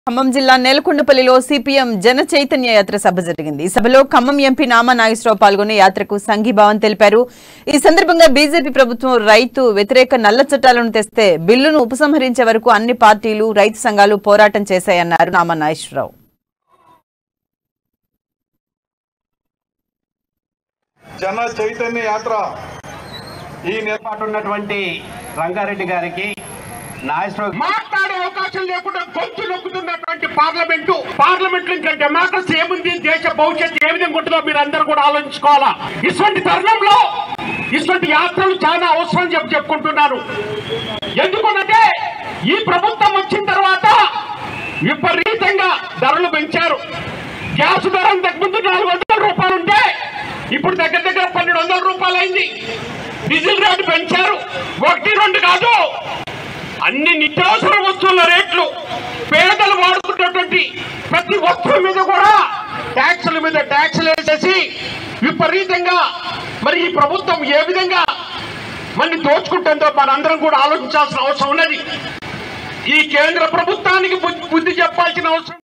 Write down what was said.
ఖమ్మం జిల్లా నేలకొండపల్లిలో సిపిఎం జన చైతన్య యాత్ర సభ జరిగింది. ఈ సభలో ఖమ్మం ఎంపీ నామా నాగేశ్వరరావు పాల్గొని యాత్రకు సంఘీభావం తెలిపారు. ఈ సందర్భంగా బీజేపీ ప్రభుత్వం రైతు వ్యతిరేక నల్ల చట్టాలను తెస్తే బిల్లును ఉపసంహరించే వరకు అన్ని పార్టీలు రైతు సంఘాలు పోరాటం చేశాయన్నారు నామా నాగేశ్వరరావు. జన చైతన్య యాత్ర ఈ నిర్పాటున్నటువంటి రంగారెడ్డి గారికి మాట్లాడే అవకాశం లేకుండా గొంతు నొక్కుతున్నటువంటి పార్లమెంట్ ఇంకా డెమోక్రసీ ఏముంది, దేశ భవిష్యత్తు ఏ విధంగా ఉంటుందో మీరు అందరూ కూడా ఆలోచించుకోవాలా. ఇటువంటి తరుణంలో ఇటువంటి యాత్రలు చాలా అవసరం చెప్పుకుంటున్నారు. ఎందుకంటే ఈ ప్రభుత్వం వచ్చిన తర్వాత విపరీతంగా ధరలు పెంచారు. గ్యాస్ ధర ఇంతకుముందు 400 రూపాయలు ఉంటే ఇప్పుడు దగ్గర 1200 రూపాయలు అయింది. డీజిల్ రేటు పెంచారు. 1-2 కాదు, అన్ని నిత్యావసర వస్తువుల రేట్లు, పేదలు వాడుతున్నటువంటి ప్రతి వస్తువు మీద కూడా ట్యాక్సుల మీద ట్యాక్సులు వేసేసి విపరీతంగా మరి ఈ ప్రభుత్వం ఏ విధంగా మన దోచుకుంటుందో మనందరం కూడా ఆలోచించాల్సిన అవసరం ఉన్నది. ఈ కేంద్ర ప్రభుత్వానికి బుద్ధి చెప్పాల్సిన అవసరం